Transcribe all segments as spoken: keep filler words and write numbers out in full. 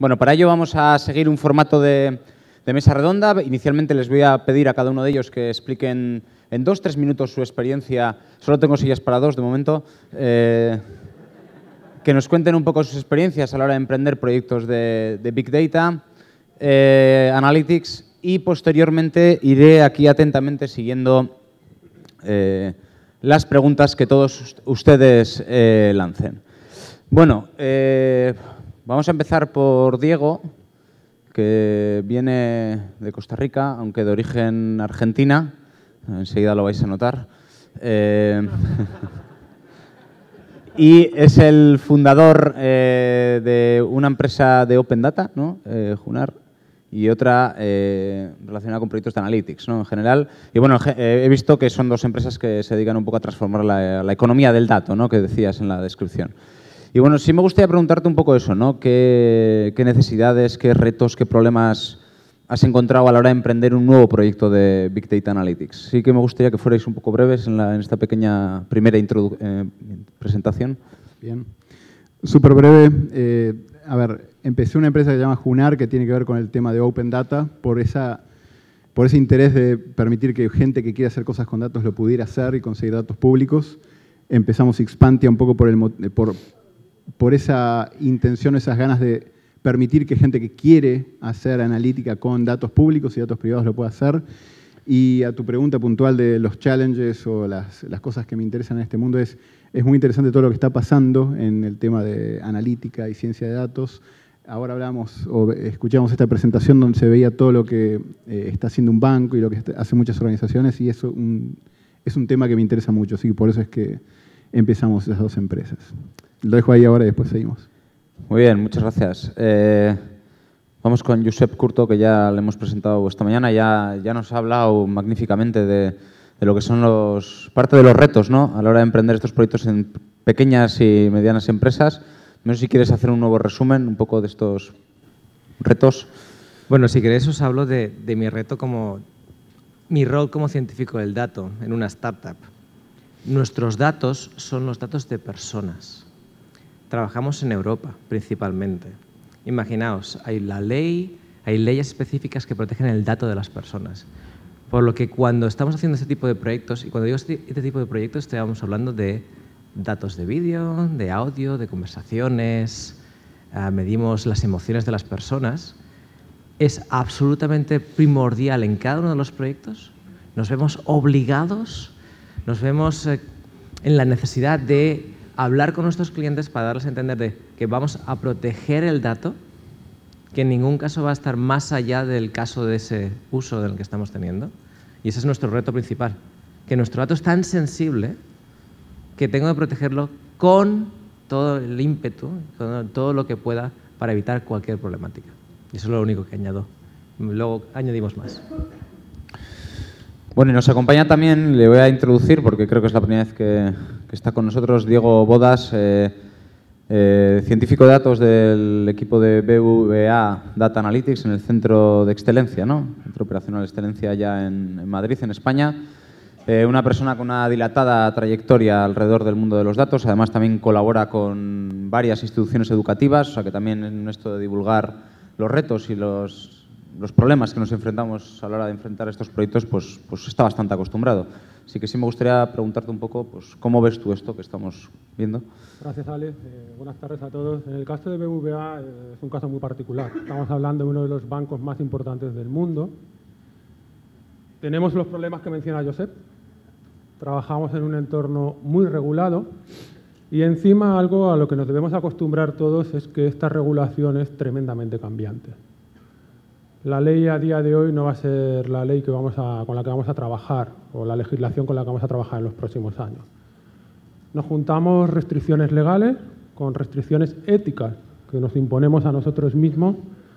Bueno, para ello vamos a seguir un formato de, de mesa redonda. Inicialmente les voy a pedir a cada uno de ellos que expliquen en dos, tres minutos su experiencia. Solo tengo sillas para dos de momento. Eh, que nos cuenten un poco sus experiencias a la hora de emprender proyectos de, de Big Data, eh, Analytics, y posteriormente iré aquí atentamente siguiendo eh, las preguntas que todos ustedes eh, lancen. Bueno, eh, vamos a empezar por Diego, que viene de Costa Rica, aunque de origen argentina. Enseguida lo vais a notar. Eh, y es el fundador eh, de una empresa de Open Data, ¿no? Eh, Junar, y otra eh, relacionada con proyectos de Analytics, ¿no? En general. Y bueno, he visto que son dos empresas que se dedican un poco a transformar la, la economía del dato, ¿no? Que decías en la descripción. Y bueno, sí me gustaría preguntarte un poco eso, ¿no? ¿Qué, qué necesidades, qué retos, qué problemas has encontrado a la hora de emprender un nuevo proyecto de Big Data Analytics? Sí que me gustaría que fuerais un poco breves en, la, en esta pequeña primera eh, presentación. Bien. Súper breve. Eh, a ver, empecé una empresa que se llama Junar, que tiene que ver con el tema de Open Data, por, esa, por ese interés de permitir que gente que quiera hacer cosas con datos lo pudiera hacer y conseguir datos públicos. Empezamos Expantia un poco por, el, por, por esa intención, esas ganas de permitir que gente que quiere hacer analítica con datos públicos y datos privados lo pueda hacer. Y a tu pregunta puntual de los challenges o las, las cosas que me interesan en este mundo, es, es muy interesante todo lo que está pasando en el tema de analítica y ciencia de datos. Ahora hablamos o escuchamos esta presentación donde se veía todo lo que eh, está haciendo un banco y lo que hace muchas organizaciones, y eso un, es un tema que me interesa mucho, así que por eso es que empezamos esas dos empresas. Lo dejo ahí ahora y después seguimos. Muy bien, muchas gracias. Eh, vamos con Josep Curto, que ya le hemos presentado esta mañana. Ya, ya nos ha hablado magníficamente de, de lo que son los parte de los retos, ¿no? A la hora de emprender estos proyectos en pequeñas y medianas empresas. No sé si quieres hacer un nuevo resumen un poco de estos retos. Bueno, si queréis os hablo de, de mi reto como mi rol como científico del dato en una startup. Nuestros datos son los datos de personas. Trabajamos en Europa, principalmente. Imaginaos, hay la ley, hay leyes específicas que protegen el dato de las personas. Por lo que cuando estamos haciendo este tipo de proyectos, y cuando digo este, este tipo de proyectos, estamos hablando de datos de vídeo, de audio, de conversaciones, uh, medimos las emociones de las personas, es absolutamente primordial en cada uno de los proyectos. Nos vemos obligados, nos vemos eh, en la necesidad de hablar con nuestros clientes para darles a entender de que vamos a proteger el dato, que en ningún caso va a estar más allá del caso de ese uso del que estamos teniendo. Y ese es nuestro reto principal, que nuestro dato es tan sensible que tengo que protegerlo con todo el ímpetu, con todo lo que pueda para evitar cualquier problemática. Y eso es lo único que añado. Luego añadimos más. Bueno, y nos acompaña también, le voy a introducir, porque creo que es la primera vez que, que está con nosotros, Diego Bodas, eh, eh, científico de datos del equipo de B B V A Data Analytics en el Centro de Excelencia, ¿no? Centro Operacional de Excelencia ya en, en Madrid, en España. Eh, una persona con una dilatada trayectoria alrededor del mundo de los datos. Además, también colabora con varias instituciones educativas, o sea que también en esto de divulgar los retos y los... los problemas que nos enfrentamos a la hora de enfrentar estos proyectos, pues, pues está bastante acostumbrado. Así que sí me gustaría preguntarte un poco, pues, ¿cómo ves tú esto que estamos viendo? Gracias, Ale. Eh, buenas tardes a todos. En el caso de B B V A eh, es un caso muy particular. Estamos hablando de uno de los bancos más importantes del mundo. Tenemos los problemas que menciona Josep. Trabajamos en un entorno muy regulado y encima algo a lo que nos debemos acostumbrar todos es que esta regulación es tremendamente cambiante. La ley a día de hoy no va a ser la ley que vamos a, con la que vamos a trabajar o la legislación con la que vamos a trabajar en los próximos años. Nos juntamos restricciones legales con restricciones éticas que nos imponemos a nosotros mismos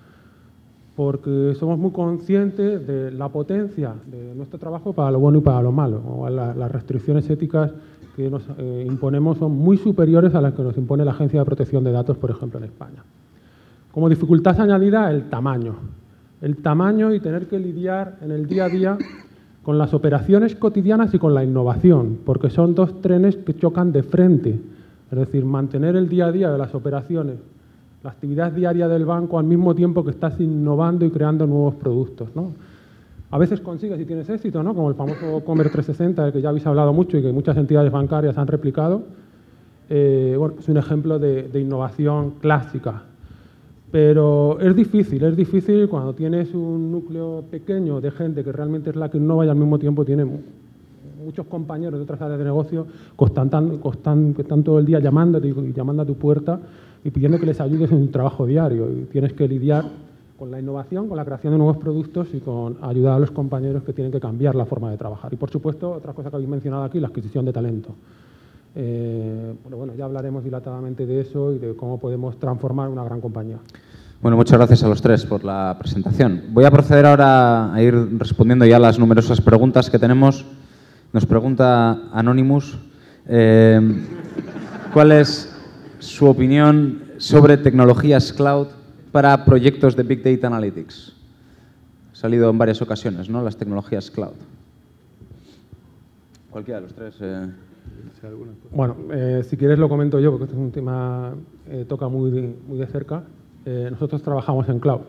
porque somos muy conscientes de la potencia de nuestro trabajo para lo bueno y para lo malo. O la, las restricciones éticas que nos eh, imponemos son muy superiores a las que nos impone la Agencia de Protección de Datos, por ejemplo, en España. Como dificultad añadida, el tamaño. El tamaño y tener que lidiar en el día a día con las operaciones cotidianas y con la innovación, porque son dos trenes que chocan de frente. Es decir, mantener el día a día de las operaciones la actividad diaria del banco al mismo tiempo que estás innovando y creando nuevos productos, ¿no? A veces consigues y tienes éxito, ¿no? Como el famoso Commerce trescientos sesenta, del que ya habéis hablado mucho y que muchas entidades bancarias han replicado. Eh, bueno, es un ejemplo de, de innovación clásica. Pero es difícil, es difícil cuando tienes un núcleo pequeño de gente que realmente es la que innova y al mismo tiempo tiene muchos compañeros de otras áreas de negocio que están, están, que están todo el día llamándote y llamando a tu puerta y pidiendo que les ayudes en su trabajo diario. Y tienes que lidiar con la innovación, con la creación de nuevos productos y con ayudar a los compañeros que tienen que cambiar la forma de trabajar. Y, por supuesto, otra cosa que habéis mencionado aquí, la adquisición de talento. Eh, bueno, bueno, ya hablaremos dilatadamente de eso y de cómo podemos transformar una gran compañía. Bueno, muchas gracias a los tres por la presentación. Voy a proceder ahora a ir respondiendo ya a las numerosas preguntas que tenemos. Nos pregunta Anonymous, eh, ¿cuál es su opinión sobre tecnologías cloud para proyectos de Big Data Analytics? Ha salido en varias ocasiones, ¿no? Las tecnologías cloud. Cualquiera de los tres. Eh. Bueno, eh, si quieres lo comento yo, porque este es un tema que eh, toca muy de, muy de cerca. Eh, nosotros trabajamos en cloud.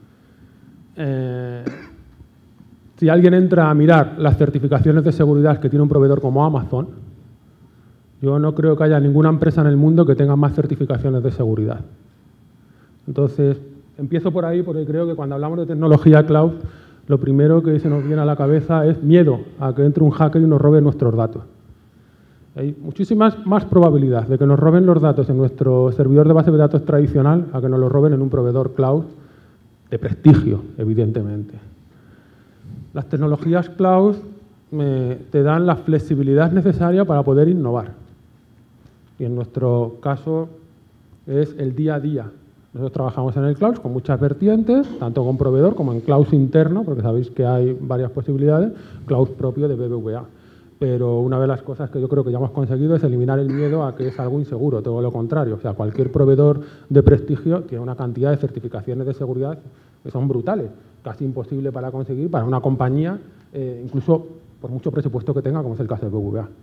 Eh, si alguien entra a mirar las certificaciones de seguridad que tiene un proveedor como Amazon, yo no creo que haya ninguna empresa en el mundo que tenga más certificaciones de seguridad. Entonces, empiezo por ahí porque creo que cuando hablamos de tecnología cloud, lo primero que se nos viene a la cabeza es miedo a que entre un hacker y nos robe nuestros datos. Hay muchísimas más probabilidades de que nos roben los datos en nuestro servidor de base de datos tradicional a que nos los roben en un proveedor cloud de prestigio, evidentemente. Las tecnologías cloud me, te dan la flexibilidad necesaria para poder innovar. Y en nuestro caso es el día a día. Nosotros trabajamos en el cloud con muchas vertientes, tanto con proveedor como en cloud interno, porque sabéis que hay varias posibilidades, cloud propio de B B V A. Pero una de las cosas que yo creo que ya hemos conseguido es eliminar el miedo a que es algo inseguro, todo lo contrario. O sea, cualquier proveedor de prestigio tiene una cantidad de certificaciones de seguridad que son brutales, casi imposible para conseguir para una compañía, eh, incluso por mucho presupuesto que tenga, como es el caso de B B V A.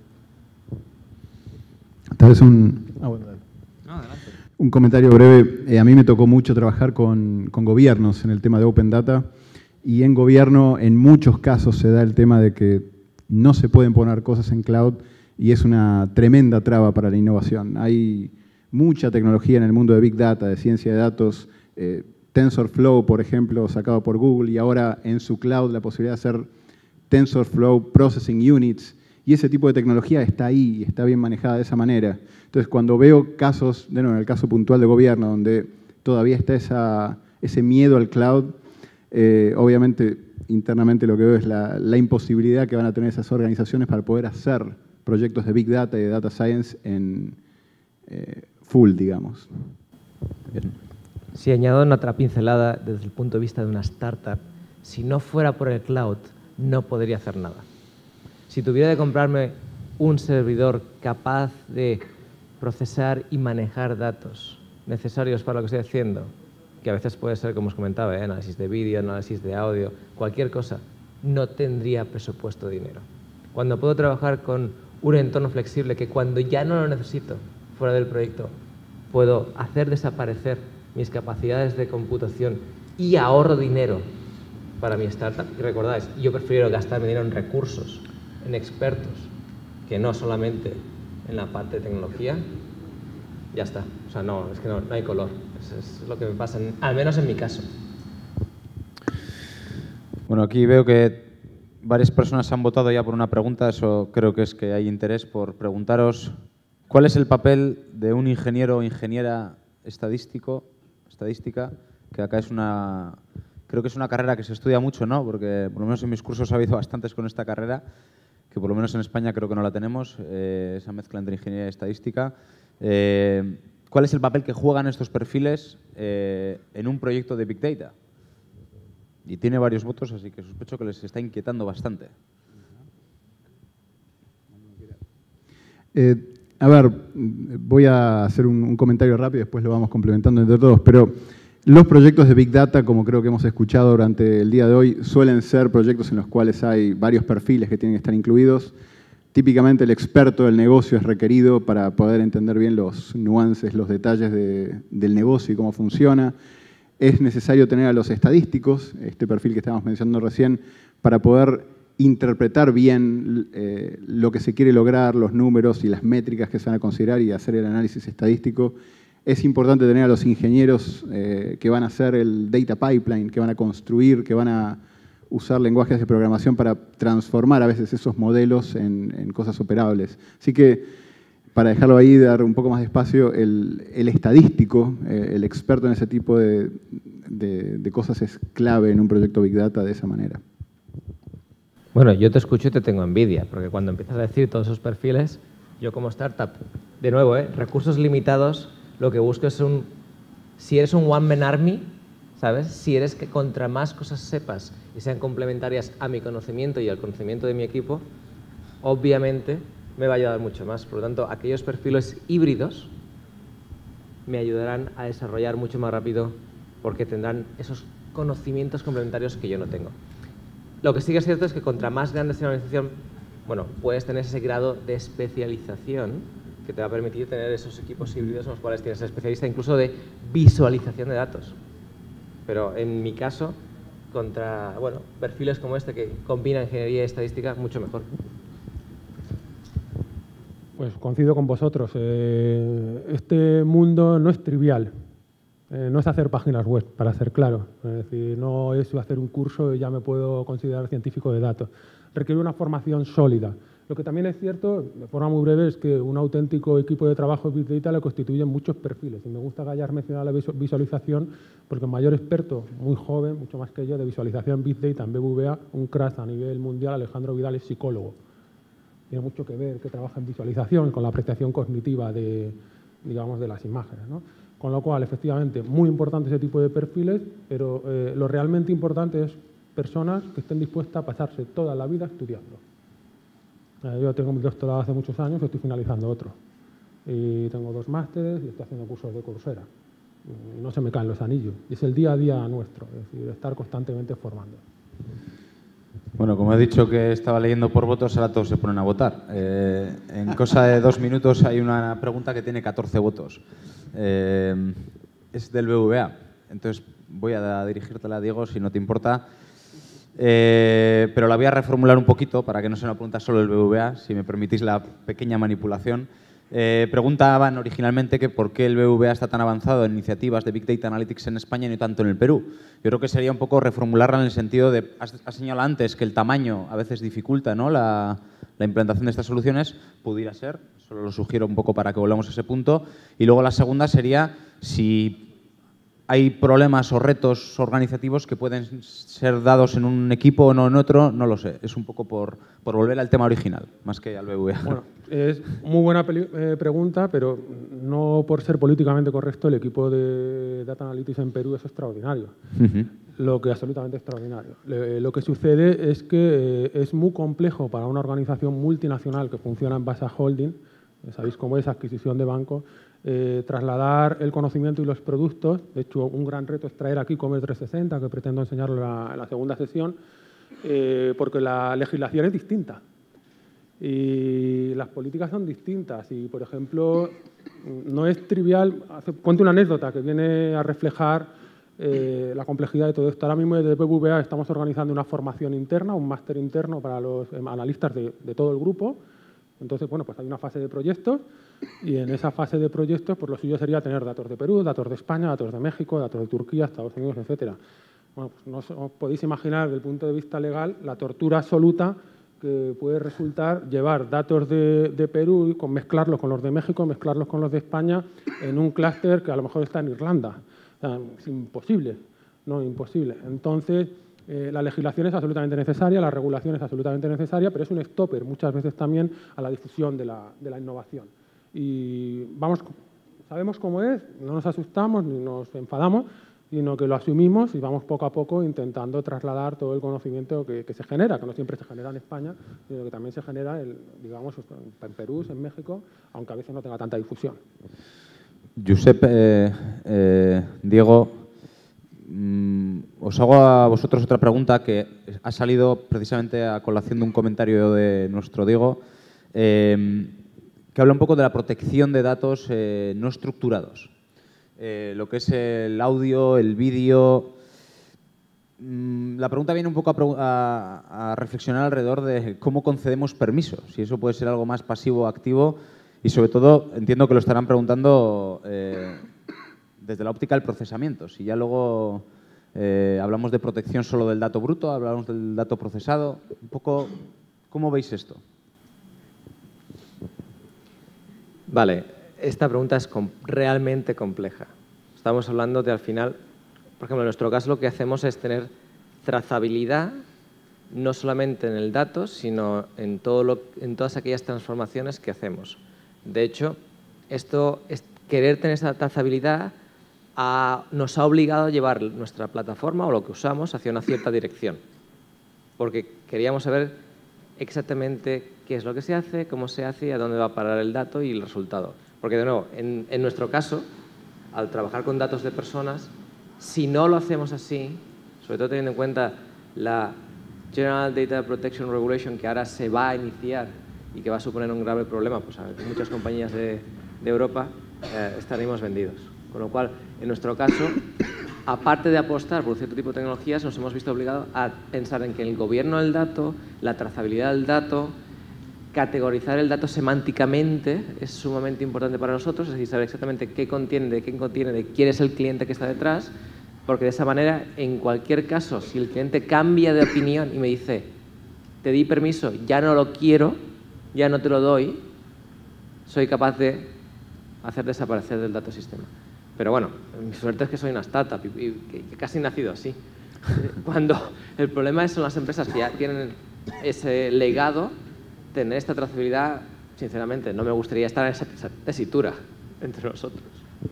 Tal vez un... Ah, bueno, dale. No, adelante. Un comentario breve. Eh, a mí me tocó mucho trabajar con, con gobiernos en el tema de Open Data y en gobierno en muchos casos se da el tema de que no se pueden poner cosas en cloud y es una tremenda traba para la innovación. Hay mucha tecnología en el mundo de Big Data, de ciencia de datos, eh, TensorFlow, por ejemplo, sacado por Google y ahora en su cloud la posibilidad de hacer TensorFlow Processing Units. Y ese tipo de tecnología está ahí y está bien manejada de esa manera. Entonces, cuando veo casos, de nuevo, en el caso puntual de gobierno, donde todavía está esa, ese miedo al cloud, eh, obviamente, internamente lo que veo es la, la imposibilidad que van a tener esas organizaciones para poder hacer proyectos de Big Data y de Data Science en eh, full, digamos. Bien. Si añado una otra pincelada desde el punto de vista de una startup, si no fuera por el cloud, no podría hacer nada. Si tuviera que comprarme un servidor capaz de procesar y manejar datos necesarios para lo que estoy haciendo, que a veces puede ser, como os comentaba, ¿eh? análisis de vídeo, análisis de audio, cualquier cosa, no tendría presupuesto de dinero. Cuando puedo trabajar con un entorno flexible que cuando ya no lo necesito fuera del proyecto, puedo hacer desaparecer mis capacidades de computación y ahorro dinero para mi startup. Y recordáis, yo prefiero gastar dinero en recursos, en expertos, que no solamente en la parte de tecnología, ya está. O sea, no, es que no, no hay color. Eso es lo que me pasa, en, al menos en mi caso. Bueno, aquí veo que varias personas han votado ya por una pregunta. Eso creo que es que hay interés por preguntaros cuál es el papel de un ingeniero o ingeniera estadístico, estadística, que acá es una... Creo que es una carrera que se estudia mucho, ¿no? Porque por lo menos en mis cursos ha habido bastantes con esta carrera, que por lo menos en España creo que no la tenemos, eh, esa mezcla entre ingeniería y estadística. Eh, ¿Cuál es el papel que juegan estos perfiles eh, en un proyecto de Big Data? Y tiene varios votos, así que sospecho que les está inquietando bastante. Eh, a ver, voy a hacer un, un comentario rápido, después lo vamos complementando entre todos, pero los proyectos de Big Data, como creo que hemos escuchado durante el día de hoy, suelen ser proyectos en los cuales hay varios perfiles que tienen que estar incluidos. típicamente el experto del negocio es requerido para poder entender bien los nuances, los detalles de, del negocio y cómo funciona. Es necesario tener a los estadísticos, este perfil que estábamos mencionando recién, para poder interpretar bien eh, lo que se quiere lograr, los números y las métricas que se van a considerar y hacer el análisis estadístico. Es importante tener a los ingenieros eh, que van a hacer el data pipeline, que van a construir, que van a usar lenguajes de programación para transformar a veces esos modelos en, en cosas operables. Así que, para dejarlo ahí, dar un poco más de espacio, el, el estadístico, eh, el experto en ese tipo de, de, de cosas es clave en un proyecto Big Data de esa manera. Bueno, yo te escucho y te tengo envidia, porque cuando empiezas a decir todos esos perfiles, yo como startup, de nuevo, ¿eh? recursos limitados, lo que busco es un... Si eres un one-man army, ¿sabes? Si eres que contra más cosas sepas y sean complementarias a mi conocimiento y al conocimiento de mi equipo, obviamente me va a ayudar mucho más. Por lo tanto, aquellos perfiles híbridos me ayudarán a desarrollar mucho más rápido porque tendrán esos conocimientos complementarios que yo no tengo. Lo que sí que es cierto es que contra más grande sea la organización, bueno, puedes tener ese grado de especialización que te va a permitir tener esos equipos híbridos en los cuales tienes especialista incluso de visualización de datos. Pero en mi caso, contra bueno, perfiles como este que combinan ingeniería y estadística, mucho mejor. Pues coincido con vosotros. Eh, este mundo no es trivial. Eh, no es hacer páginas web, para ser claro. Es decir, no es hacer un curso y ya me puedo considerar científico de datos. Requiere una formación sólida. Lo que también es cierto, de forma muy breve, es que un auténtico equipo de trabajo de Big Data lo constituyen muchos perfiles. Y me gusta que hayas mencionado la visualización, porque el mayor experto, muy joven, mucho más que yo, de visualización Big Data en B B V A, un crack a nivel mundial, Alejandro Vidal, es psicólogo. Tiene mucho que ver que trabaja en visualización con la apreciación cognitiva de, digamos, de las imágenes, ¿no? Con lo cual, efectivamente, muy importante ese tipo de perfiles, pero eh, lo realmente importante es personas que estén dispuestas a pasarse toda la vida estudiando. Eh, yo tengo mi doctorado hace muchos años, estoy finalizando otro. Y tengo dos másteres y estoy haciendo cursos de Coursera. Y no se me caen los anillos. Y es el día a día nuestro, es decir, estar constantemente formando. Bueno, como he dicho que estaba leyendo por votos, ahora todos se ponen a votar. Eh, en cosa de dos minutos hay una pregunta que tiene catorce votos. Eh, es del B B V A. Entonces voy a dirigírtela a Diego, si no te importa. Eh, pero la voy a reformular un poquito para que no sea una pregunta solo del B B V A, si me permitís la pequeña manipulación. Eh, preguntaban originalmente que por qué el B B V A está tan avanzado en iniciativas de Big Data Analytics en España y no tanto en el Perú. Yo creo que sería un poco reformularla en el sentido de, has, has señalado antes que el tamaño a veces dificulta, ¿no?, la, la implantación de estas soluciones, pudiera ser, solo lo sugiero un poco para que volvamos a ese punto. Y luego la segunda sería si hay problemas o retos organizativos que pueden ser dados en un equipo o no en otro, no lo sé. Es un poco por, por volver al tema original, más que al B B V A. Bueno, es muy buena eh, pregunta, pero no por ser políticamente correcto, el equipo de Data Analytics en Perú es extraordinario. Uh-huh. Lo que es absolutamente extraordinario. Le, lo que sucede es que eh, es muy complejo para una organización multinacional que funciona en base a holding, sabéis cómo es adquisición de banco, Eh, trasladar el conocimiento y los productos. De hecho, un gran reto es traer aquí Commerce trescientos sesenta, que pretendo enseñarlo en la, en la segunda sesión, eh, porque la legislación es distinta y las políticas son distintas. Y, por ejemplo, no es trivial. Hace, cuento una anécdota que viene a reflejar eh, la complejidad de todo esto. Ahora mismo desde B B V A estamos organizando una formación interna, un máster interno para los eh, analistas de, de todo el grupo. Entonces, bueno, pues hay una fase de proyectos y en esa fase de proyectos, pues lo suyo sería tener datos de Perú, datos de España, datos de México, datos de Turquía, Estados Unidos, etcétera. Bueno, pues no os podéis imaginar desde el punto de vista legal la tortura absoluta que puede resultar llevar datos de, de Perú y con mezclarlos con los de México, mezclarlos con los de España en un clúster que a lo mejor está en Irlanda. O sea, es imposible, no imposible. Entonces, Eh, la legislación es absolutamente necesaria, la regulación es absolutamente necesaria, pero es un stopper muchas veces también a la difusión de la, de la innovación. Y vamos, sabemos cómo es, no nos asustamos ni nos enfadamos, sino que lo asumimos y vamos poco a poco intentando trasladar todo el conocimiento que, que se genera, que no siempre se genera en España, sino que también se genera el, digamos, en Perú, en México, aunque a veces no tenga tanta difusión. Josep, eh, eh, Diego, os hago a vosotros otra pregunta que ha salido precisamente a colación de un comentario de nuestro Diego. eh, que habla un poco de la protección de datos eh, no estructurados. Eh, lo que es el audio, el vídeo. Mm, la pregunta viene un poco a, a, a reflexionar alrededor de cómo concedemos permisos, si eso puede ser algo más pasivo o activo, y sobre todo entiendo que lo estarán preguntando eh, desde la óptica del procesamiento. Si ya luego eh, hablamos de protección solo del dato bruto, hablamos del dato procesado, un poco, ¿cómo veis esto? Vale, esta pregunta es com- realmente compleja. Estamos hablando de, al final, por ejemplo, en nuestro caso lo que hacemos es tener trazabilidad no solamente en el dato, sino en, todo lo, en todas aquellas transformaciones que hacemos. De hecho, esto es, querer tener esa trazabilidad a, nos ha obligado a llevar nuestra plataforma o lo que usamos hacia una cierta dirección, porque queríamos saber exactamente qué es lo que se hace, cómo se hace y a dónde va a parar el dato y el resultado. Porque, de nuevo, en, en nuestro caso, al trabajar con datos de personas, si no lo hacemos así, sobre todo teniendo en cuenta la General Data Protection Regulation que ahora se va a iniciar y que va a suponer un grave problema, pues a muchas compañías de, de Europa eh, estaremos vendidos. Con lo cual, en nuestro caso, aparte de apostar por cierto tipo de tecnologías, nos hemos visto obligados a pensar en que el gobierno del dato, la trazabilidad del dato, categorizar el dato semánticamente es sumamente importante para nosotros, es decir, saber exactamente qué contiene, de qué contiene, de quién es el cliente que está detrás, porque de esa manera, en cualquier caso, si el cliente cambia de opinión y me dice, te di permiso, ya no lo quiero, ya no te lo doy, soy capaz de hacer desaparecer del dato sistema. Pero bueno, mi suerte es que soy una startup y, y, y casi he nacido así. Cuando el problema son las empresas que ya tienen ese legado, tener esta trazabilidad, sinceramente, no me gustaría estar en esa tesitura entre nosotros.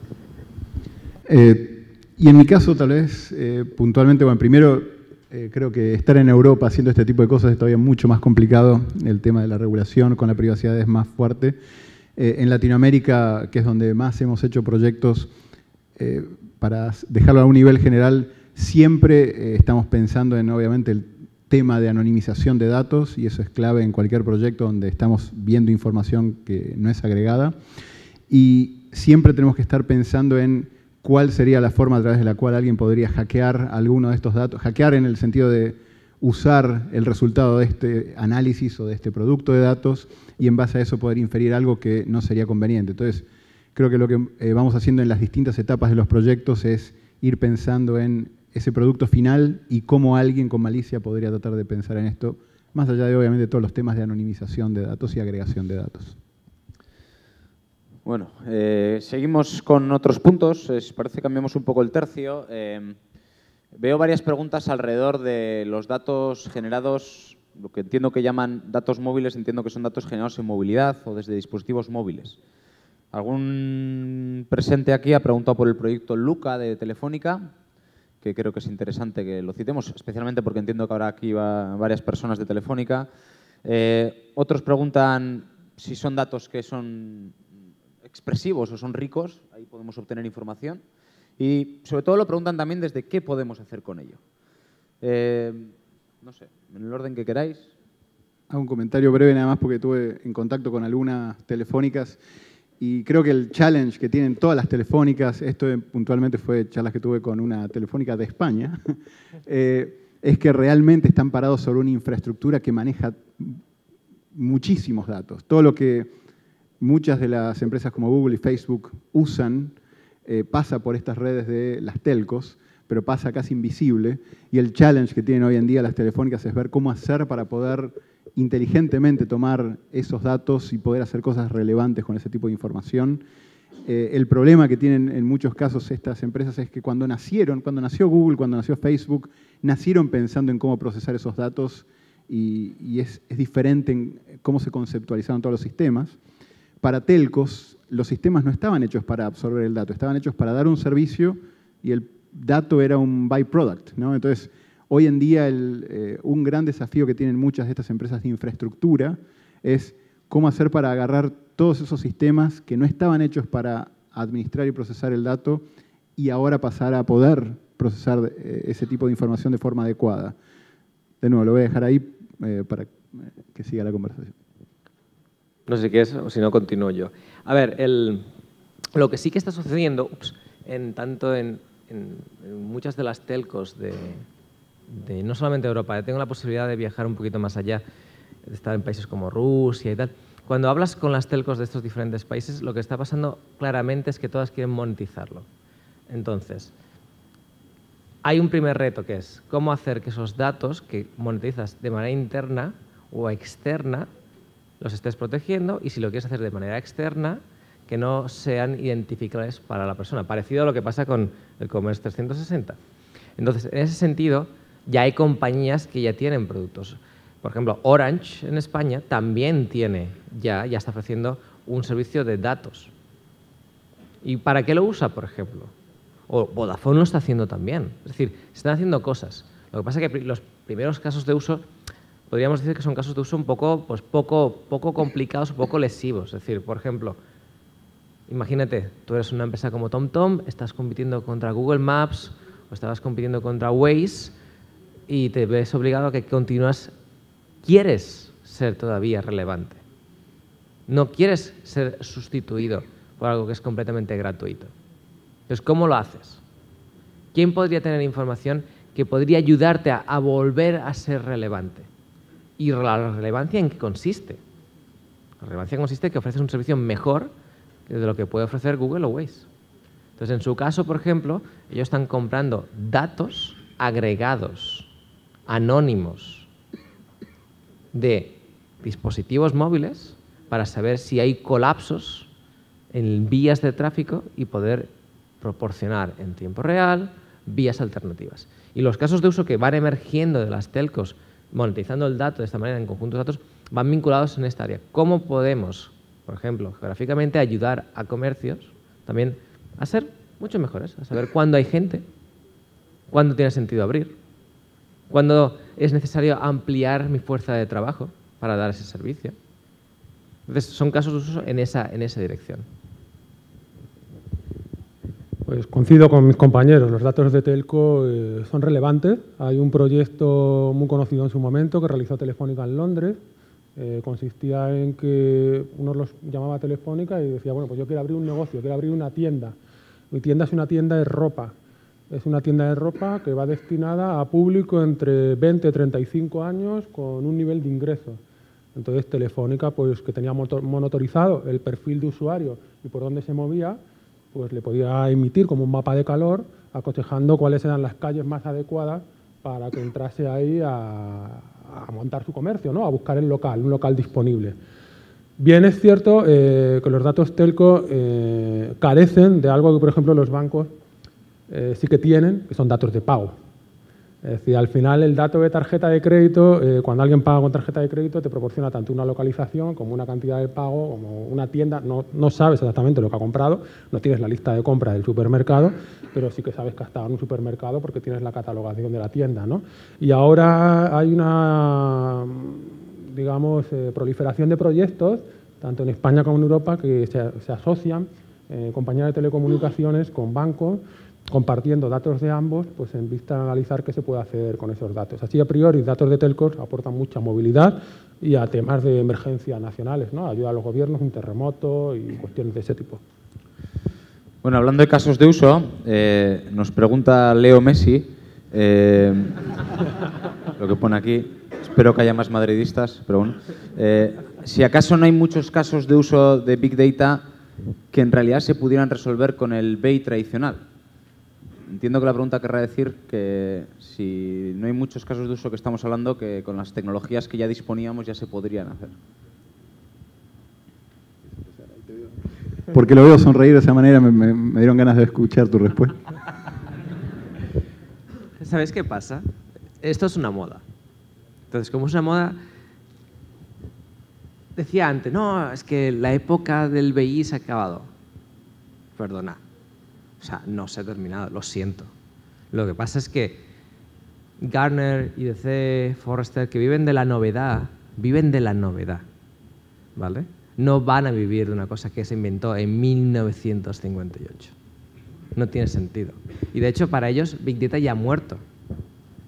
Eh, y en mi caso, tal vez, eh, puntualmente, bueno, primero, eh, creo que estar en Europa haciendo este tipo de cosas es todavía mucho más complicado. El tema de la regulación con la privacidad es más fuerte. Eh, en Latinoamérica, que es donde más hemos hecho proyectos, eh, para dejarlo a un nivel general, siempre eh, estamos pensando en, obviamente, el tema de anonimización de datos, y eso es clave en cualquier proyecto donde estamos viendo información que no es agregada. Y siempre tenemos que estar pensando en cuál sería la forma a través de la cual alguien podría hackear alguno de estos datos. Hackear en el sentido de usar el resultado de este análisis o de este producto de datos y en base a eso poder inferir algo que no sería conveniente. Entonces, creo que lo que eh, vamos haciendo en las distintas etapas de los proyectos es ir pensando en ese producto final y cómo alguien con malicia podría tratar de pensar en esto, más allá de, obviamente, todos los temas de anonimización de datos y agregación de datos. Bueno, eh, seguimos con otros puntos. Eh, parece que cambiamos un poco el tercio. Eh, veo varias preguntas alrededor de los datos generados, lo que entiendo que llaman datos móviles, entiendo que son datos generados en movilidad o desde dispositivos móviles. Algún presente aquí ha preguntado por el proyecto Luca de Telefónica, que creo que es interesante que lo citemos, especialmente porque entiendo que ahora aquí va varias personas de Telefónica. Eh, otros preguntan si son datos que son expresivos o son ricos, ahí podemos obtener información. Y sobre todo lo preguntan también desde qué podemos hacer con ello. Eh, no sé, en el orden que queráis. Hago un comentario breve nada más porque tuve en contacto con algunas telefónicas y creo que el challenge que tienen todas las telefónicas, esto puntualmente fue charlas que tuve con una telefónica de España, eh, es que realmente están parados sobre una infraestructura que maneja muchísimos datos. Todo lo que muchas de las empresas como Google y Facebook usan eh, pasa por estas redes de las telcos, pero pasa casi invisible. Y el challenge que tienen hoy en día las telefónicas es ver cómo hacer para poder inteligentemente tomar esos datos y poder hacer cosas relevantes con ese tipo de información. Eh, el problema que tienen en muchos casos estas empresas es que cuando nacieron, cuando nació Google, cuando nació Facebook, nacieron pensando en cómo procesar esos datos y, y es, es diferente en cómo se conceptualizaron todos los sistemas. Para telcos, los sistemas no estaban hechos para absorber el dato, estaban hechos para dar un servicio y el dato era un byproduct, ¿no? Entonces, hoy en día el, eh, un gran desafío que tienen muchas de estas empresas de infraestructura es cómo hacer para agarrar todos esos sistemas que no estaban hechos para administrar y procesar el dato y ahora pasar a poder procesar eh, ese tipo de información de forma adecuada. De nuevo, lo voy a dejar ahí eh, para que siga la conversación. No sé qué es, o si no, continúo yo. A ver, el, lo que sí que está sucediendo, ups, en, tanto en, en, en muchas de las telcos de, de no solamente Europa, tengo la posibilidad de viajar un poquito más allá, de estar en países como Rusia y tal. Cuando hablas con las telcos de estos diferentes países, lo que está pasando claramente es que todas quieren monetizarlo. Entonces, hay un primer reto que es cómo hacer que esos datos que monetizas de manera interna o externa los estés protegiendo, y si lo quieres hacer de manera externa, que no sean identificables para la persona. Parecido a lo que pasa con el Commerce trescientos sesenta. Entonces, en ese sentido, ya hay compañías que ya tienen productos. Por ejemplo, Orange en España también tiene, ya, ya está ofreciendo un servicio de datos. ¿Y para qué lo usa, por ejemplo? O Vodafone lo está haciendo también. Es decir, se están haciendo cosas. Lo que pasa es que los primeros casos de uso, podríamos decir que son casos de uso un poco, pues poco, poco complicados, poco lesivos. Es decir, por ejemplo, imagínate, tú eres una empresa como TomTom, estás compitiendo contra Google Maps o estabas compitiendo contra Waze y te ves obligado a que continúas, quieres ser todavía relevante. No quieres ser sustituido por algo que es completamente gratuito. Entonces, ¿cómo lo haces? ¿Quién podría tener información que podría ayudarte a, a volver a ser relevante? ¿Y la relevancia en qué consiste? La relevancia consiste en que ofreces un servicio mejor que de lo que puede ofrecer Google o Waze. Entonces, en su caso, por ejemplo, ellos están comprando datos agregados, anónimos, de dispositivos móviles para saber si hay colapsos en vías de tráfico y poder proporcionar en tiempo real vías alternativas. Y los casos de uso que van emergiendo de las telcos monetizando el dato de esta manera en conjuntos de datos van vinculados en esta área. ¿Cómo podemos, por ejemplo, geográficamente ayudar a comercios también a ser mucho mejores, a saber cuándo hay gente, cuándo tiene sentido abrir, cuándo es necesario ampliar mi fuerza de trabajo para dar ese servicio? Entonces, son casos de uso en esa, en esa dirección. Pues coincido con mis compañeros, los datos de telco eh, son relevantes. Hay un proyecto muy conocido en su momento que realizó Telefónica en Londres. Eh, consistía en que uno los llamaba a Telefónica y decía, bueno, pues yo quiero abrir un negocio, quiero abrir una tienda. Mi tienda es una tienda de ropa. Es una tienda de ropa que va destinada a público entre veinte y treinta y cinco años con un nivel de ingresos. Entonces Telefónica, pues que tenía monitorizado el perfil de usuario y por dónde se movía, pues le podía emitir como un mapa de calor, aconsejando cuáles eran las calles más adecuadas para que entrase ahí a, a montar su comercio, ¿no? A buscar el local, un local disponible. Bien es cierto eh, que los datos telco eh, carecen de algo que, por ejemplo, los bancos eh, sí que tienen, que son datos de pago. Es decir, al final el dato de tarjeta de crédito, eh, cuando alguien paga con tarjeta de crédito, te proporciona tanto una localización como una cantidad de pago, como una tienda. No, no sabes exactamente lo que ha comprado, no tienes la lista de compra del supermercado, pero sí que sabes que ha estado en un supermercado porque tienes la catalogación de la tienda, ¿no? Y ahora hay una, digamos, eh, proliferación de proyectos, tanto en España como en Europa, que se, se asocian eh, compañías de telecomunicaciones con bancos, compartiendo datos de ambos, pues en vista de analizar qué se puede hacer con esos datos. Así, a priori, datos de telcos aportan mucha movilidad y a temas de emergencia nacionales, ¿no? Ayuda a los gobiernos, un terremoto y cuestiones de ese tipo. Bueno, hablando de casos de uso, eh, nos pregunta Leo Messi, eh, lo que pone aquí, espero que haya más madridistas, pero bueno, eh, si acaso no hay muchos casos de uso de Big Data que en realidad se pudieran resolver con el B I tradicional. Entiendo que la pregunta querrá decir que si no hay muchos casos de uso que estamos hablando, que con las tecnologías que ya disponíamos ya se podrían hacer. Porque lo veo sonreír de esa manera, me, me, me dieron ganas de escuchar tu respuesta. ¿Sabes qué pasa? Esto es una moda. Entonces, como es una moda, decía antes, no, es que la época del B I se ha acabado. Perdona. O sea, no se ha terminado, lo siento. Lo que pasa es que Gartner, I D C, Forrester, que viven de la novedad, viven de la novedad, ¿vale? No van a vivir de una cosa que se inventó en mil novecientos cincuenta y ocho. No tiene sentido. Y de hecho, para ellos, Big Data ya ha muerto.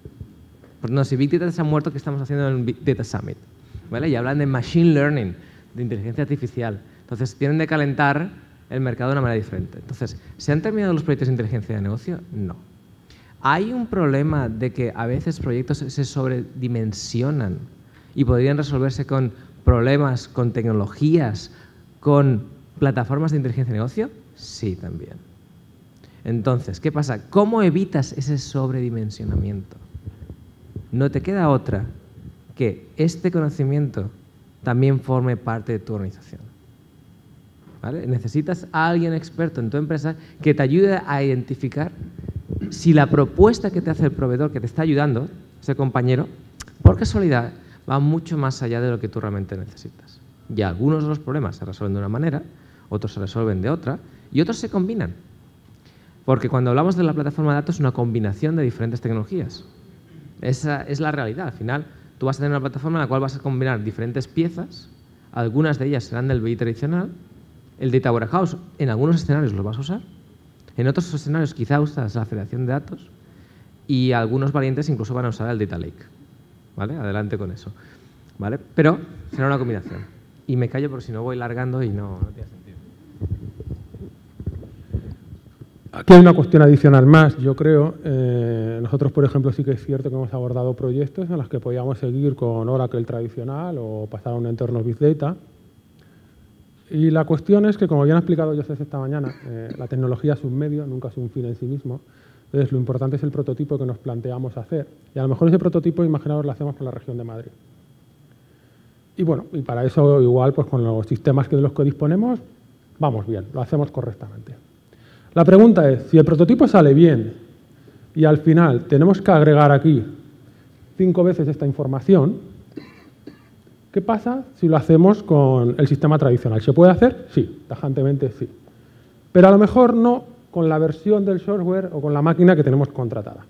Pues no, si Big Data se ha muerto, ¿qué estamos haciendo en Big Data Summit? ¿Vale? Y hablan de Machine Learning, de inteligencia artificial. Entonces, tienen de calentar el mercado de una manera diferente. Entonces, ¿se han terminado los proyectos de inteligencia de negocio? No. Hay un problema de que a veces proyectos se sobredimensionan y podrían resolverse con problemas, con tecnologías, con plataformas de inteligencia de negocio. Sí, también. Entonces, ¿qué pasa? ¿Cómo evitas ese sobredimensionamiento? No te queda otra que este conocimiento también forme parte de tu organización. ¿Vale? Necesitas a alguien experto en tu empresa que te ayude a identificar si la propuesta que te hace el proveedor que te está ayudando, ese compañero, por casualidad, va mucho más allá de lo que tú realmente necesitas. Y algunos de los problemas se resuelven de una manera, otros se resuelven de otra, y otros se combinan. Porque cuando hablamos de la plataforma de datos es una combinación de diferentes tecnologías. Esa es la realidad. Al final, tú vas a tener una plataforma en la cual vas a combinar diferentes piezas, algunas de ellas serán del B I tradicional. El Data Warehouse, en algunos escenarios lo vas a usar, en otros escenarios quizá usas la federación de datos y algunos valientes incluso van a usar el Data Lake. ¿Vale? Adelante con eso. ¿Vale? Pero será una combinación. Y me callo porque si no voy largando y no, no tiene sentido. Aquí hay una cuestión adicional más, yo creo. Eh, nosotros, por ejemplo, sí que es cierto que hemos abordado proyectos en los que podíamos seguir con Oracle tradicional o pasar a un entorno Big Data. Y la cuestión es que, como bien ha explicado Joseph esta mañana, eh, la tecnología es un medio, nunca es un fin en sí mismo. Entonces, lo importante es el prototipo que nos planteamos hacer. Y a lo mejor ese prototipo, imaginaos, lo hacemos con la región de Madrid. Y bueno, y para eso igual, pues con los sistemas que de los que disponemos, vamos bien, lo hacemos correctamente. La pregunta es, si el prototipo sale bien y al final tenemos que agregar aquí cinco veces esta información, ¿qué pasa si lo hacemos con el sistema tradicional? ¿Se puede hacer? Sí, tajantemente sí. Pero a lo mejor no con la versión del software o con la máquina que tenemos contratada.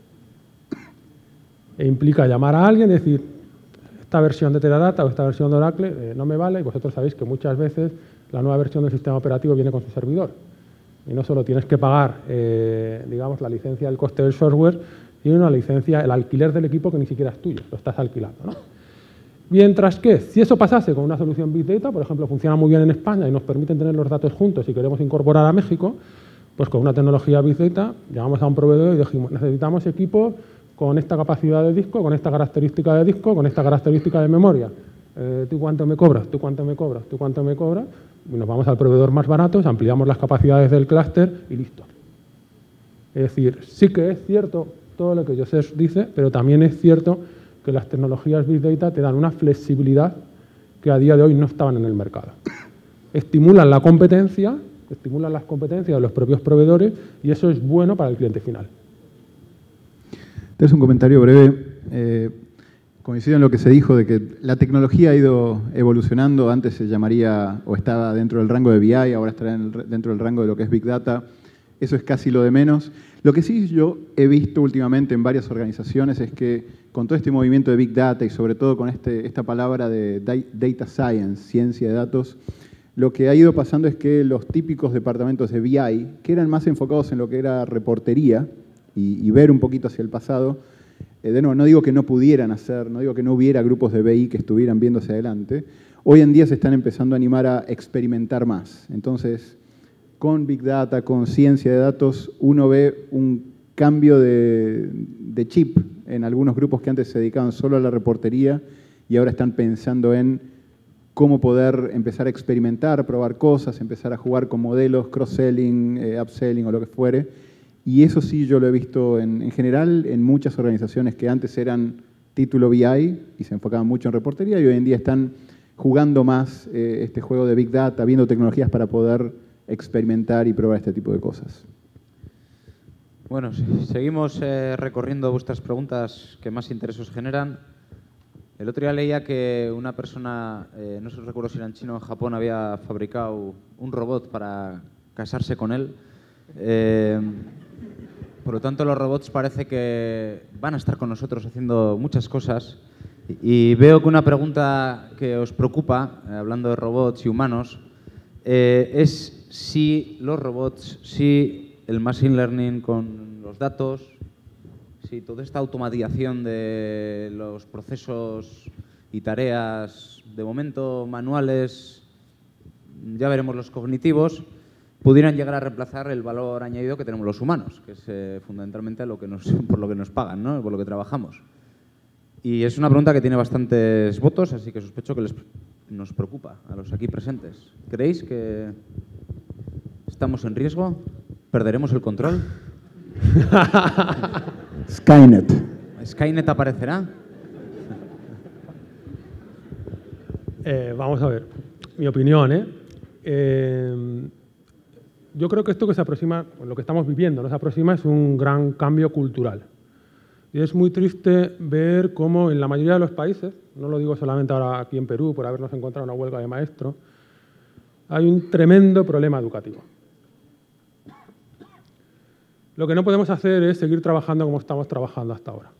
E implica llamar a alguien y decir, esta versión de Teradata o esta versión de Oracle eh, no me vale, y vosotros sabéis que muchas veces la nueva versión del sistema operativo viene con su servidor. Y no solo tienes que pagar, eh, digamos, la licencia del coste del software, sino una licencia, el alquiler del equipo que ni siquiera es tuyo, lo estás alquilando, ¿no? Mientras que, si eso pasase con una solución Big Data, por ejemplo, funciona muy bien en España y nos permiten tener los datos juntos y queremos incorporar a México, pues con una tecnología Big Data llamamos a un proveedor y dijimos, necesitamos equipos con esta capacidad de disco, con esta característica de disco, con esta característica de memoria. Eh, ¿Tú cuánto me cobras? ¿Tú cuánto me cobras? ¿Tú cuánto me cobras? Y nos vamos al proveedor más barato, ampliamos las capacidades del clúster y listo. Es decir, sí que es cierto todo lo que Joseph dice, pero también es cierto que las tecnologías Big Data te dan una flexibilidad que a día de hoy no estaban en el mercado. Estimulan la competencia, estimulan las competencias de los propios proveedores y eso es bueno para el cliente final. Es un comentario breve. Eh, coincido en lo que se dijo de que la tecnología ha ido evolucionando. Antes se llamaría o estaba dentro del rango de B I, ahora estará en el, dentro del rango de lo que es Big Data. Eso es casi lo de menos. Lo que sí yo he visto últimamente en varias organizaciones es que con todo este movimiento de Big Data y sobre todo con este, esta palabra de Data Science, ciencia de datos, lo que ha ido pasando es que los típicos departamentos de B I, que eran más enfocados en lo que era reportería y, y ver un poquito hacia el pasado, eh, de nuevo, no digo que no pudieran hacer, no digo que no hubiera grupos de B I que estuvieran viendo hacia adelante, hoy en día se están empezando a animar a experimentar más. Entonces, con Big Data, con ciencia de datos, uno ve un cambio de, de chip en algunos grupos que antes se dedicaban solo a la reportería y ahora están pensando en cómo poder empezar a experimentar, probar cosas, empezar a jugar con modelos, cross-selling, eh, upselling o lo que fuere. Y eso sí yo lo he visto en, en general en muchas organizaciones que antes eran título B I y se enfocaban mucho en reportería y hoy en día están jugando más eh, este juego de Big Data, viendo tecnologías para poder experimentar y probar este tipo de cosas. Bueno, sí, seguimos eh, recorriendo vuestras preguntas que más interés os generan. El otro día leía que una persona, eh, no sé recuerdo si era en China o en Japón, había fabricado un robot para casarse con él. Eh, por lo tanto, los robots parece que van a estar con nosotros haciendo muchas cosas. Y veo que una pregunta que os preocupa, eh, hablando de robots y humanos, eh, es si los robots, si el machine learning con los datos, si toda esta automatización de los procesos y tareas de momento manuales, ya veremos los cognitivos, pudieran llegar a reemplazar el valor añadido que tenemos los humanos, que es eh, fundamentalmente lo que nos, por lo que nos pagan, ¿no? Por lo que trabajamos. Y es una pregunta que tiene bastantes votos, así que sospecho que les, nos preocupa a los aquí presentes. ¿Creéis que estamos en riesgo? ¿Perderemos el control? Skynet. ¿Skynet aparecerá? Eh, vamos a ver, mi opinión, ¿eh? Eh, yo creo que esto que se aproxima, lo que estamos viviendo, ¿no? se aproxima es un gran cambio cultural. Y es muy triste ver cómo en la mayoría de los países, no lo digo solamente ahora aquí en Perú, por habernos encontrado una huelga de maestros, hay un tremendo problema educativo. Lo que no podemos hacer es seguir trabajando como estamos trabajando hasta ahora.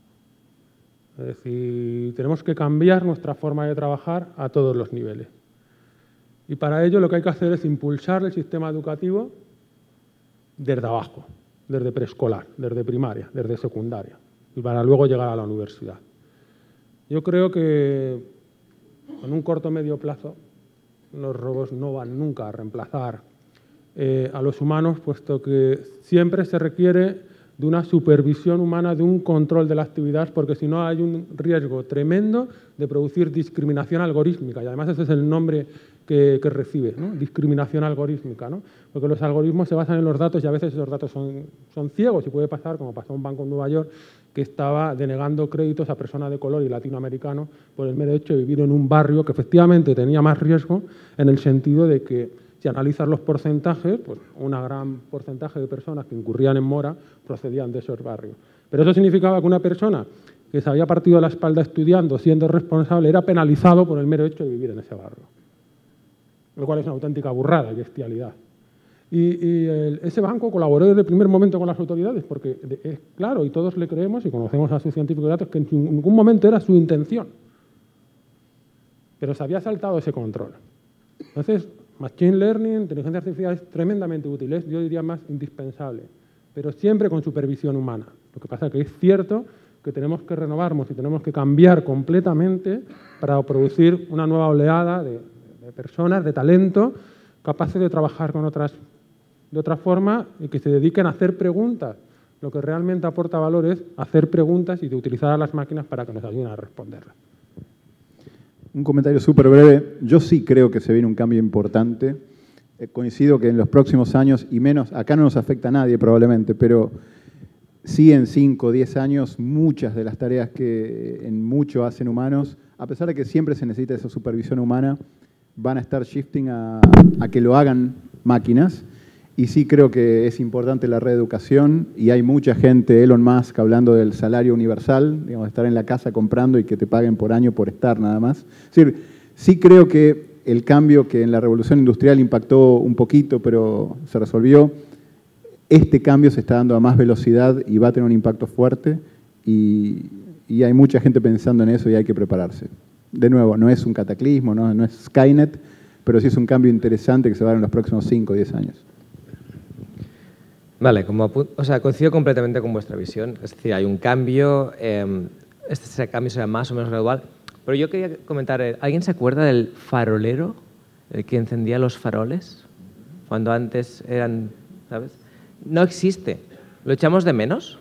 Es decir, tenemos que cambiar nuestra forma de trabajar a todos los niveles. Y para ello lo que hay que hacer es impulsar el sistema educativo desde abajo, desde preescolar, desde primaria, desde secundaria, y para luego llegar a la universidad. Yo creo que en un corto o medio plazo los robots no van nunca a reemplazar eh, a los humanos, puesto que siempre se requiere de una supervisión humana, de un control de la actividad, porque si no hay un riesgo tremendo de producir discriminación algorítmica, y además ese es el nombre que, que recibe, ¿no? Discriminación algorítmica, ¿no? Porque los algoritmos se basan en los datos y a veces esos datos son, son ciegos y puede pasar, como pasó en un banco en Nueva York, que estaba denegando créditos a personas de color y latinoamericanos por el mero hecho de vivir en un barrio que efectivamente tenía más riesgo en el sentido de que si analizas los porcentajes, pues un gran porcentaje de personas que incurrían en mora procedían de esos barrios. Pero eso significaba que una persona que se había partido la espalda estudiando, siendo responsable, era penalizado por el mero hecho de vivir en ese barrio. Lo cual es una auténtica burrada y bestialidad. Y, y el, ese banco colaboró desde el primer momento con las autoridades, porque es claro, y todos le creemos y conocemos a sus científicos de datos, que en ningún momento era su intención. Pero se había saltado ese control. Entonces, Machine Learning, inteligencia artificial es tremendamente útil, es, yo diría más indispensable, pero siempre con supervisión humana. Lo que pasa es que es cierto que tenemos que renovarnos y tenemos que cambiar completamente para producir una nueva oleada de, de personas, de talento, capaces de trabajar con otras, de otra forma y que se dediquen a hacer preguntas. Lo que realmente aporta valor es hacer preguntas y de utilizar a las máquinas para que nos ayuden a responderlas. Un comentario súper breve. Yo sí creo que se viene un cambio importante. Eh, coincido que en los próximos años, y menos, acá no nos afecta a nadie probablemente, pero sí en cinco o diez años, muchas de las tareas que en mucho hacen humanos, a pesar de que siempre se necesita esa supervisión humana, van a estar shifting a, a que lo hagan máquinas. Y sí creo que es importante la reeducación y hay mucha gente, Elon Musk, hablando del salario universal, digamos, estar en la casa comprando y que te paguen por año por estar nada más. Es decir, sí creo que el cambio que en la revolución industrial impactó un poquito, pero se resolvió, este cambio se está dando a más velocidad y va a tener un impacto fuerte y, y hay mucha gente pensando en eso y hay que prepararse. De nuevo, no es un cataclismo, no, no es Skynet, pero sí es un cambio interesante que se va a dar en los próximos cinco o diez años. Vale, como, o sea, coincido completamente con vuestra visión. Es decir, hay un cambio, eh, este cambio será más o menos gradual. Pero yo quería comentar, ¿alguien se acuerda del farolero, el que encendía los faroles? Cuando antes eran, ¿sabes? No existe. ¿Lo echamos de menos?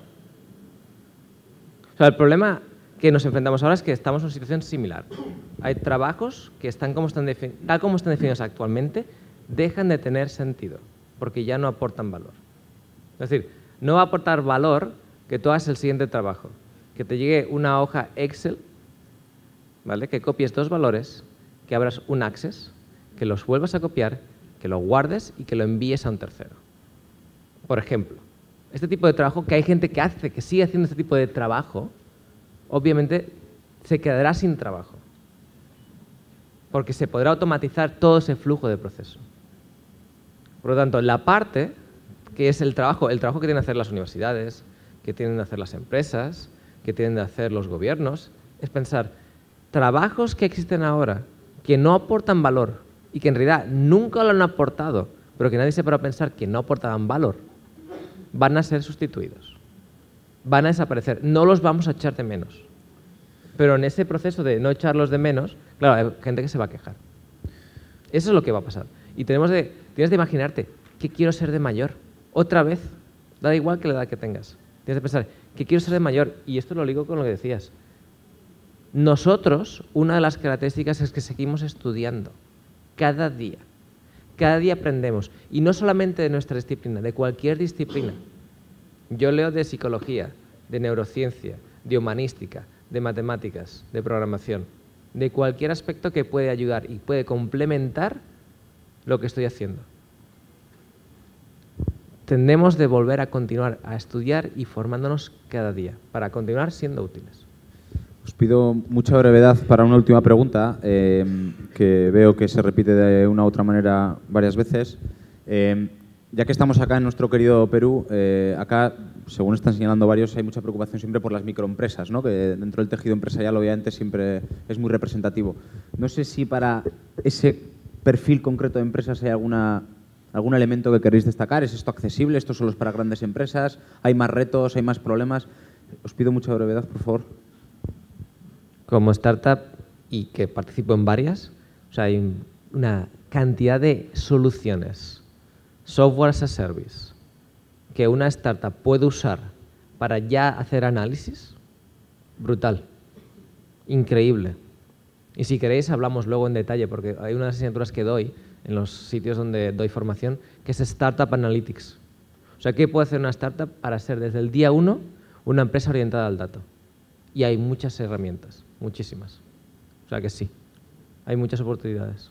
O sea, el problema que nos enfrentamos ahora es que estamos en una situación similar. Hay trabajos que están como están, tal como están definidos actualmente, dejan de tener sentido, porque ya no aportan valor. Es decir, no va a aportar valor que tú hagas el siguiente trabajo, que te llegue una hoja Excel, ¿vale? Que copies dos valores, que abras un Access, que los vuelvas a copiar, que lo guardes y que lo envíes a un tercero. Por ejemplo, este tipo de trabajo que hay gente que hace, que sigue haciendo este tipo de trabajo, obviamente se quedará sin trabajo, porque se podrá automatizar todo ese flujo de proceso. Por lo tanto, la parte que es el trabajo, el trabajo que tienen que hacer las universidades, que tienen que hacer las empresas, que tienen que hacer los gobiernos, es pensar, trabajos que existen ahora, que no aportan valor y que en realidad nunca lo han aportado, pero que nadie se para pensar que no aportaban valor, van a ser sustituidos, van a desaparecer, no los vamos a echar de menos. Pero en ese proceso de no echarlos de menos, claro, hay gente que se va a quejar. Eso es lo que va a pasar. Y tenemos de, tienes de imaginarte, ¿qué quiero ser de mayor? Otra vez, da igual que la edad que tengas. Tienes de pensar, ¿qué quiero ser de mayor? Y esto lo ligo con lo que decías. Nosotros, una de las características es que seguimos estudiando cada día. Cada día aprendemos. Y no solamente de nuestra disciplina, de cualquier disciplina. Yo leo de psicología, de neurociencia, de humanística, de matemáticas, de programación, de cualquier aspecto que puede ayudar y puede complementar lo que estoy haciendo. Tendemos de volver a continuar a estudiar y formándonos cada día para continuar siendo útiles. Os pido mucha brevedad para una última pregunta, eh, que veo que se repite de una u otra manera varias veces. Eh, ya que estamos acá en nuestro querido Perú, eh, acá, según están señalando varios, hay mucha preocupación siempre por las microempresas, ¿no? Que dentro del tejido empresarial obviamente siempre es muy representativo. No sé si para ese perfil concreto de empresas hay alguna, algún elemento que queréis destacar. ¿Es esto accesible? ¿Esto solo es para grandes empresas? ¿Hay más retos? ¿Hay más problemas? Os pido mucha brevedad, por favor. Como startup, y que participo en varias, o sea, hay una cantidad de soluciones, software as a service, que una startup puede usar para ya hacer análisis, brutal, increíble. Y si queréis hablamos luego en detalle, porque hay unas asignaturas que doy en los sitios donde doy formación, que es Startup Analytics. O sea, ¿qué puede hacer una startup para ser desde el día uno una empresa orientada al dato? Y hay muchas herramientas, muchísimas. O sea que sí, hay muchas oportunidades.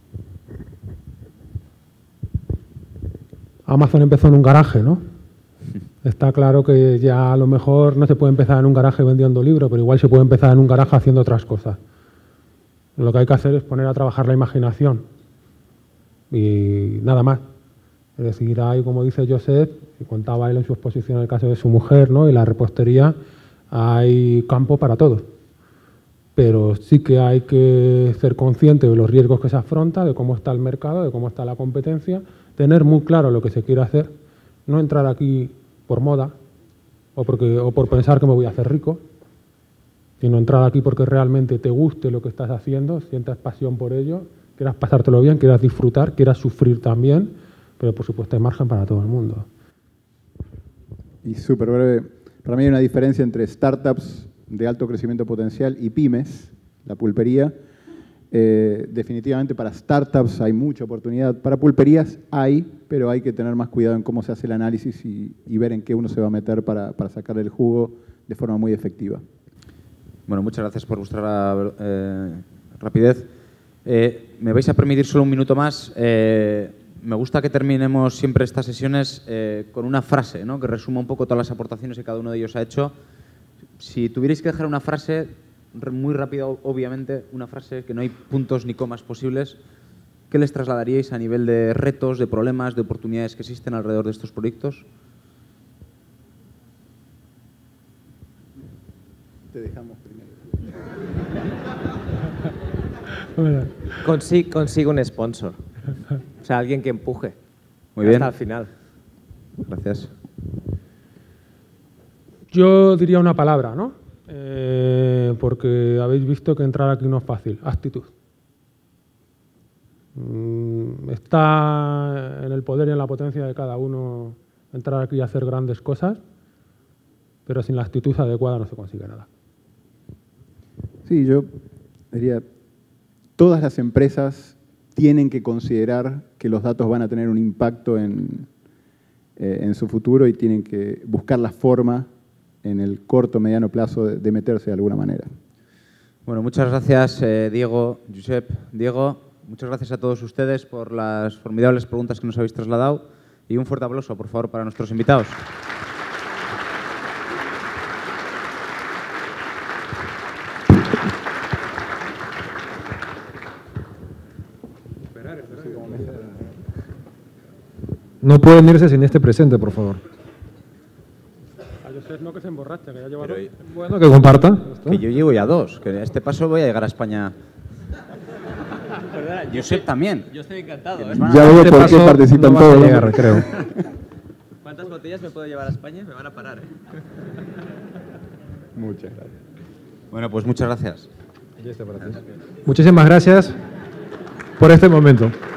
Amazon empezó en un garaje, ¿no? Está claro que ya a lo mejor no se puede empezar en un garaje vendiendo libros, pero igual se puede empezar en un garaje haciendo otras cosas. Lo que hay que hacer es poner a trabajar la imaginación y nada más. Es decir, hay, como dice Joseph, y contaba él en su exposición el caso de su mujer, ¿no? Y la repostería, hay campo para todo. Pero sí que hay que ser consciente de los riesgos que se afronta, de cómo está el mercado, de cómo está la competencia, tener muy claro lo que se quiere hacer, no entrar aquí por moda o, porque, o por pensar que me voy a hacer rico, sino entrar aquí porque realmente te guste lo que estás haciendo, sientas pasión por ello, quieras pasártelo bien, quieras disfrutar, quieras sufrir también, pero por supuesto hay margen para todo el mundo. Y súper breve, para mí hay una diferencia entre startups de alto crecimiento potencial y pymes, la pulpería. Eh, definitivamente para startups hay mucha oportunidad, para pulperías hay, pero hay que tener más cuidado en cómo se hace el análisis y, y ver en qué uno se va a meter para, para sacar el jugo de forma muy efectiva. Bueno, muchas gracias por vuestra eh, rapidez. Eh, me vais a permitir solo un minuto más. Eh, me gusta que terminemos siempre estas sesiones eh, con una frase, ¿no? Que resuma un poco todas las aportaciones que cada uno de ellos ha hecho. Si tuvierais que dejar una frase, muy rápida, obviamente, una frase que no hay puntos ni comas posibles, ¿qué les trasladaríais a nivel de retos, de problemas, de oportunidades que existen alrededor de estos proyectos? Te dejamos primero. Consigue, consigue un sponsor. O sea, alguien que empuje. Muy bien. Hasta el final. Gracias. Yo diría una palabra, ¿no? Eh, porque habéis visto que entrar aquí no es fácil. Actitud. Mm, está en el poder y en la potencia de cada uno entrar aquí y hacer grandes cosas, pero sin la actitud adecuada no se consigue nada. Sí, yo diría, todas las empresas tienen que considerar que los datos van a tener un impacto en, eh, en su futuro y tienen que buscar la forma en el corto, mediano plazo de, de meterse de alguna manera. Bueno, muchas gracias, eh, Diego, Josep, Diego. Muchas gracias a todos ustedes por las formidables preguntas que nos habéis trasladado y un fuerte aplauso, por favor, para nuestros invitados. No pueden irse sin este presente, por favor. A Josep no, que se emborracha, que ya lleva Pero, dos. Bueno, que comparta. que yo llevo ya dos, que a este paso voy a llegar a España. Josep también. Yo estoy encantado, ¿eh? Ya veo Este por qué paso participan no vas a todos. llegar, creo. ¿Cuántas botellas me puedo llevar a España? Me van a parar, ¿eh? Muchas gracias. Bueno, pues muchas gracias. Muchísimas gracias por este momento.